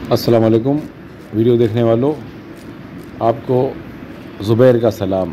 अस्सलाम वालेकुम। वीडियो देखने वालों, आपको ज़ुबैर का सलाम।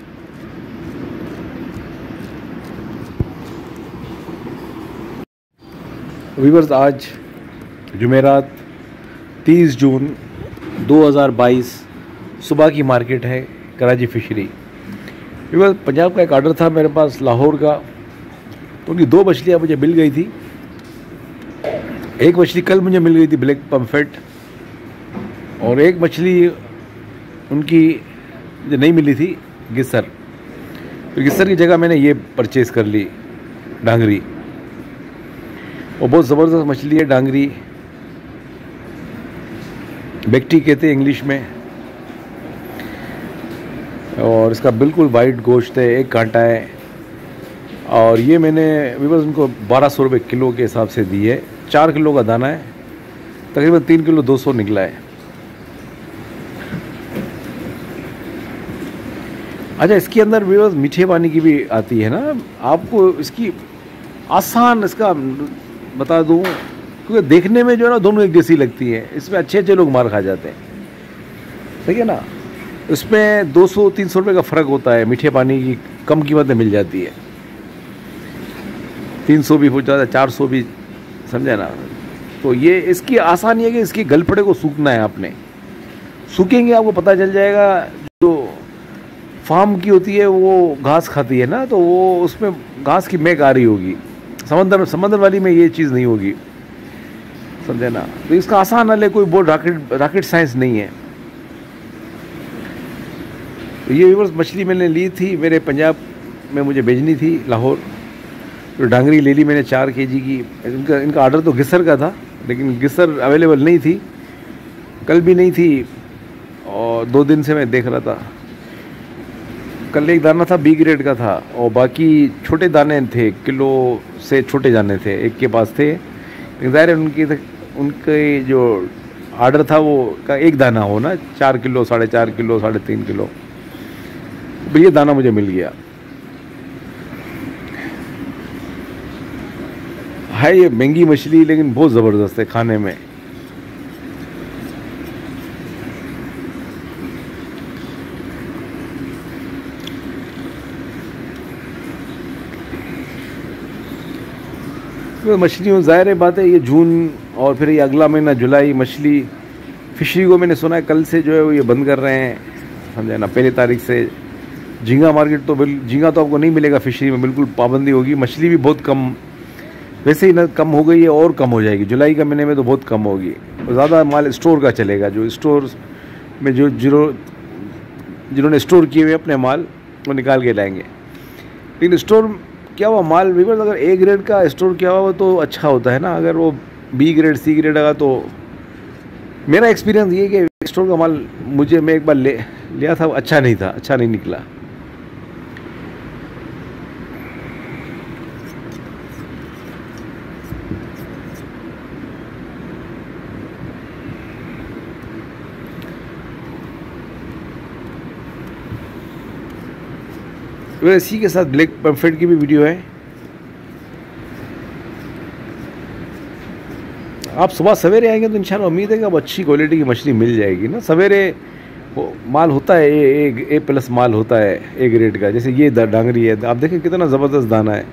व्यूअर्स, आज जुमेरात 30 जून 2022 सुबह की मार्केट है कराची फिशरी। व्यूअर्स, पंजाब का एक ऑर्डर था मेरे पास लाहौर का, तो उनकी 2 मछलियाँ मुझे मिल गई थी। एक मछली कल मुझे मिल गई थी ब्लैक पम्फेट, और एक मछली उनकी जो नहीं मिली थी गिस्सर। तो गिस्सर की जगह मैंने ये परचेज़ कर ली, डांगरी। और बहुत ज़बरदस्त मछली है डांगरी, बेक्टी कहते हैं इंग्लिश में। और इसका बिल्कुल वाइट गोश्त है, एक कांटा है। और ये मैंने बस उनको 1200 रुपये किलो के हिसाब से दी है। 4 किलो का दाना है, तकरीबन 3 किलो 200 निकला है। अच्छा, इसके अंदर व्यूअर्स मीठे पानी की भी आती है ना। आपको इसकी आसान इसका बता दूं, क्योंकि देखने में जो है ना दोनों एक जैसी लगती है। इसमें अच्छे लोग मार खा जाते हैं, ठीक है ना। इसमें 200-300 रुपये का फ़र्क होता है। मीठे पानी की कम कीमत में मिल जाती है, 300 भी हो जाता है, 400 भी, समझे ना। तो ये इसकी आसानी है कि इसकी गलफड़े को सूखना है आपने। सूखेंगे आपको पता चल जाएगा। जो फार्म की होती है वो घास खाती है ना, तो वो उसमें घास की महक आ रही होगी। समंदर वाली में ये चीज़ नहीं होगी, समझे ना। तो इसका आसान हल है, कोई बहुत रॉकेट साइंस नहीं है। तो ये व्यूअर्स मछली मैंने ली थी, मेरे पंजाब में मुझे भेजनी थी लाहौर। तो डांगरी ले ली मैंने 4 केजी की। इनका ऑर्डर तो गिस्सर का था, लेकिन गिस्सर अवेलेबल नहीं थी, कल भी नहीं थी, और 2 दिन से मैं देख रहा था। कल एक दाना था बी ग्रेड का था, और बाकी छोटे दाने थे, किलो से छोटे दाने थे, एक के पास थे। लेकिन ज़ाहिर है उनके जो ऑर्डर था वो का एक दाना हो ना, 4 किलो, 4.5 किलो, 3.5 किलो। तो ये दाना मुझे मिल गया है। ये महंगी मछली, लेकिन बहुत ज़बरदस्त है खाने में। तो मछलियों, ज़ाहिर है बात है, ये जून और फिर ये अगला महीना जुलाई मछली फिशरी को मैंने सुना है कल से जो है वो ये बंद कर रहे हैं, समझे ना। 1 तारीख से झींगा मार्केट तो झींगा तो आपको नहीं मिलेगा फिशरी में, बिल्कुल पाबंदी होगी। मछली भी बहुत कम, वैसे ही ना कम हो गई है और कम हो जाएगी। जुलाई का महीने में तो बहुत कम होगी। ज़्यादा माल स्टोर का चलेगा, जो स्टोर में जिन्होंने स्टोर किए हुए अपने माल वो निकाल के लाएंगे। लेकिन स्टोर क्या हुआ माल व्यूअर्स, अगर ए ग्रेड का स्टोर किया हुआ तो अच्छा होता है ना। अगर वो बी ग्रेड सी ग्रेड का, तो मेरा एक्सपीरियंस ये है कि स्टोर का माल मैं एक बार लिया था, अच्छा नहीं था, अच्छा नहीं निकला। इसी के साथ ब्लैक पम्फेट की भी वीडियो है। आप सुबह सवेरे आएंगे तो इंशाल्लाह उम्मीद है कि अब अच्छी क्वालिटी की मछली मिल जाएगी ना। सवेरे माल होता है, ए प्लस माल होता है ए ग्रेड का। जैसे ये डांगरी है, आप देखें कितना ज़बरदस्त दाना है।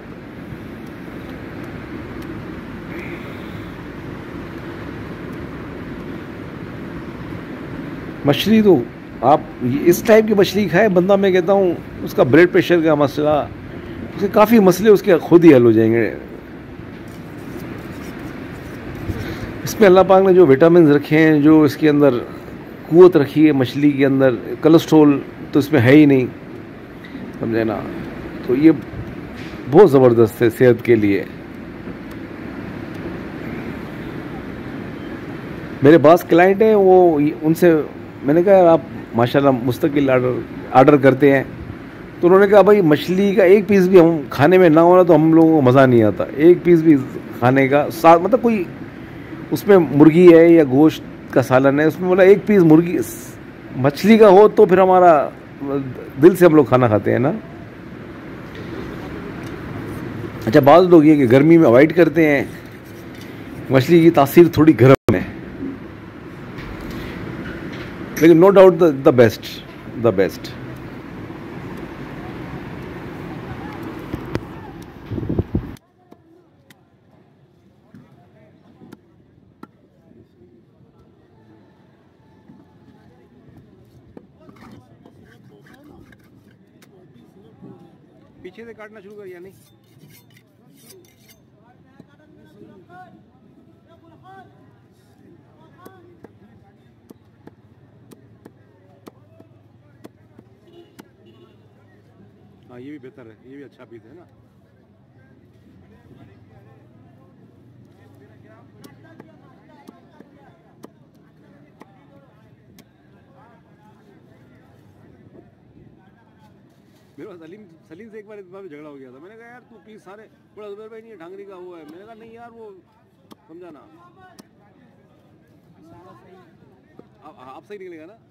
मछली तो आप इस टाइप की मछली खाए बंदा, मैं कहता हूँ उसका ब्लड प्रेशर का मसला, उसके काफ़ी मसले उसके खुद ही हल हो जाएंगे। इसमें अल्लाह पाक ने जो विटामिन रखे हैं, जो इसके अंदर कुव्वत रखी है मछली के अंदर, कोलेस्ट्रॉल तो इसमें है ही नहीं, समझे ना। तो ये बहुत ज़बरदस्त है सेहत के लिए। मेरे पास क्लाइंट हैं, वो उनसे मैंने कहा आप माशाल्लाह मुस्तकिल ऑर्डर करते हैं। तो उन्होंने कहा भाई मछली का एक पीस भी हम खाने में ना होना तो हम लोगों को मज़ा नहीं आता। एक पीस भी खाने का साथ, मतलब कोई उसमें मुर्गी है या गोश्त का सालन है, उसमें बोला एक पीस मुर्गी मछली का हो तो फिर हमारा दिल से हम लोग खाना खाते हैं ना। अच्छा, बाज़ लोग ये कि गर्मी में अवॉइड करते हैं, मछली की तासीर थोड़ी गर्म है, लेकिन no doubt the best, the best. पीछे से काटना शुरू कर या नहीं? हाँ ये भी बेहतर है, ये भी अच्छा पीस है ना। मेरे पास सलीम से एक बार इस बार भी झगड़ा हो गया था। मैंने कहा यार तू पीस सारे, बड़ा जुबैर भाई नहीं है, ढांगरी का हुआ है। मैंने कहा नहीं यार वो समझा ना, आप सही निकलेगा ना।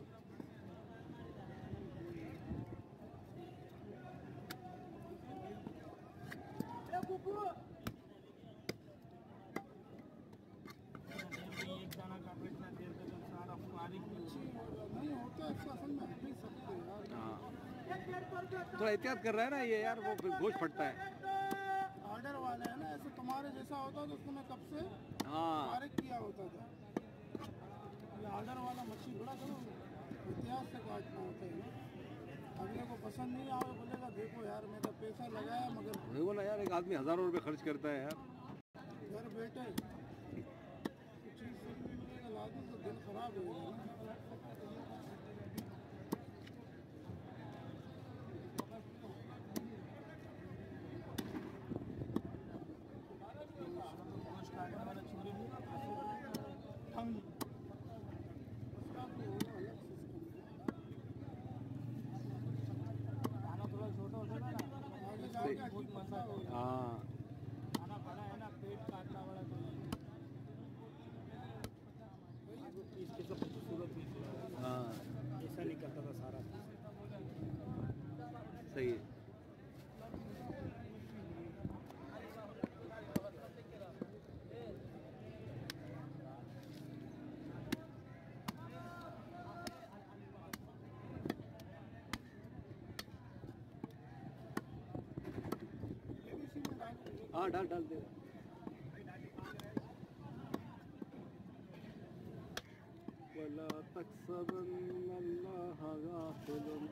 थोड़ा एहतियात कर रहा है ना ये यार, वो फिर गोश्त फटता है। ऑर्डर वाला है ना, ऐसे तुम्हारे जैसा होता तो उसको मैं कब से फारिग किया होता था। ये ऑर्डर वाला मछली बड़ा करो इतिहास से काटना होता है ना। अगले को पसंद नहीं आवे बोलेगा देखो यार मेरा पैसा लगाया मगर देखो ना यार, एक आदमी हज़ारों रुपए खर्च करता है यार। घर बैठे चीज़ से मिलेगा लादू तो दिल खराब होगा ना। हाँ खाना बड़ा है ना, पेट काटना बड़ा हाँ ऐसा नहीं करता था सारा सही है। हाँ डाल डाल दे। वला तक्सबन्नल्लाह गाफिलन,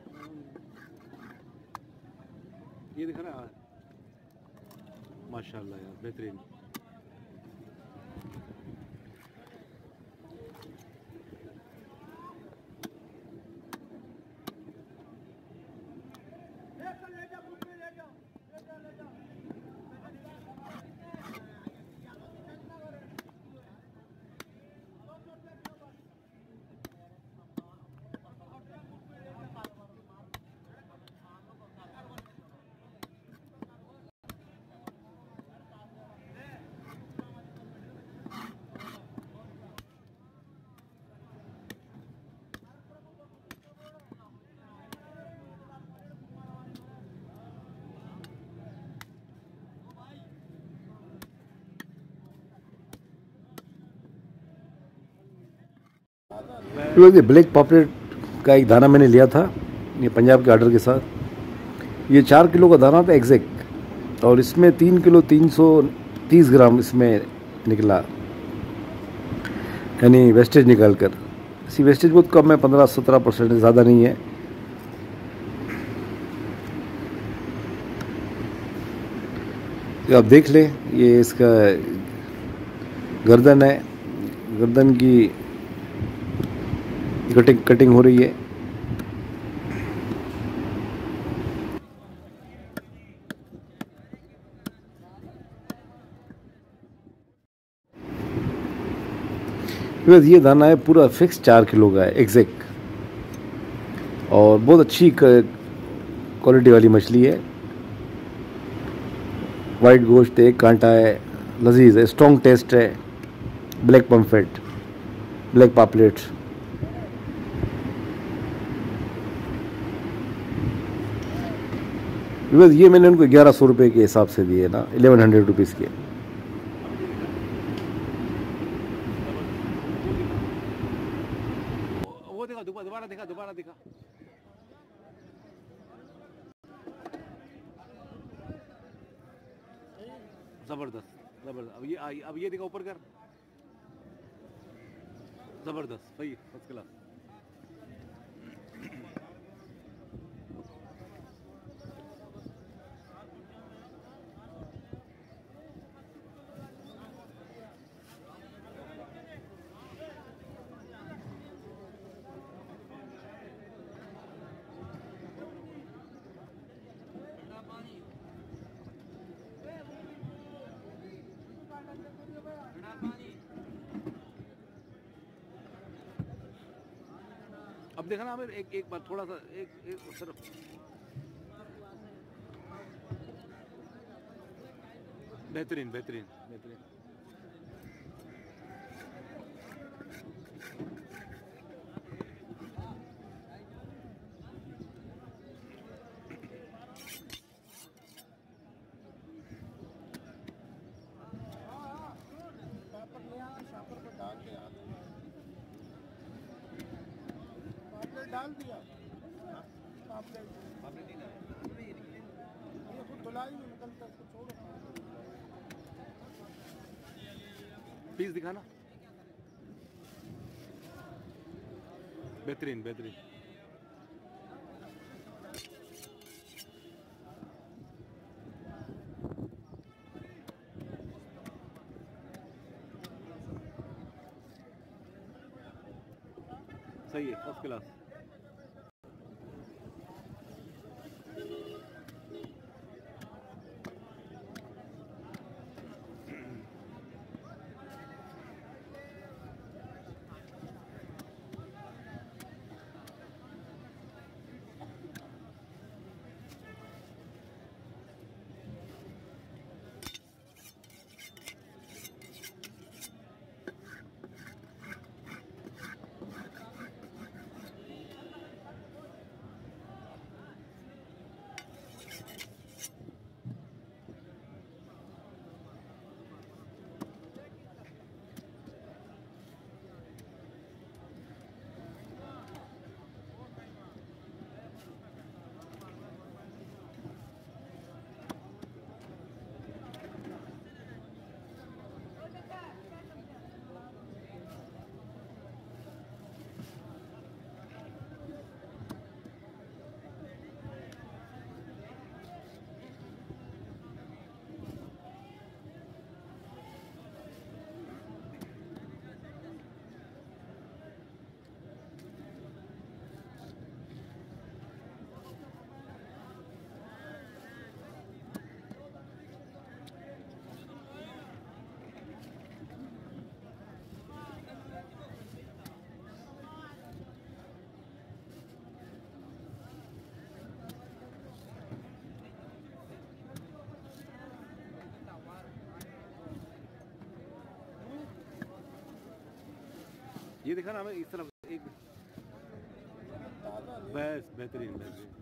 ये दिख रहा है माशाल्लाह यार, बेहतरीन। ये ब्लैक पॉपलेट का एक दाना मैंने लिया था, ये पंजाब के ऑर्डर के साथ। ये 4 किलो का दाना था एग्जैक्ट, और इसमें 3 किलो 330 ग्राम इसमें निकला, यानी वेस्टेज निकाल कर। इसी वेस्टेज बहुत कम है, 15-17%, ज़्यादा नहीं है। तो आप देख लें, ये इसका गर्दन है, गर्दन की कटिंग हो रही है। बस ये दाना है पूरा फिक्स 4 किलो का है एग्जैक्ट, और बहुत अच्छी क्वालिटी वाली मछली है। वाइट गोश्त है, एक कांटा है, लजीज है, स्ट्रॉन्ग टेस्ट है। ब्लैक पम्फेट, ब्लैक पापलेट। बस ये मैंने उनको 1100 रुपये के हिसाब से दिए ना, 1100 रुपीज़ के। वो ज़बरदस्त ज़बरदस्त। अब ये दिखा, ऊपर कर। ज़बरदस्त, सही, फर्स्ट क्लास। अब देखा ना आमिर, एक बार थोड़ा सा एक सिर्फ। बेहतरीन बेहतरीन बेहतरीन। शापर ले आना, शापर को डाल के आना, पापलेट डाल दिया। पापलेट ये खुद धुलाई में निकलता है, इसको छोड़ो। पीस दिखाना। बेहतरीन बेहतरीन। सही है, फर्स्ट क्लास। ये दिखा ना हमें, इस तरफ एक। बस बेहतरीन बेहतरीन।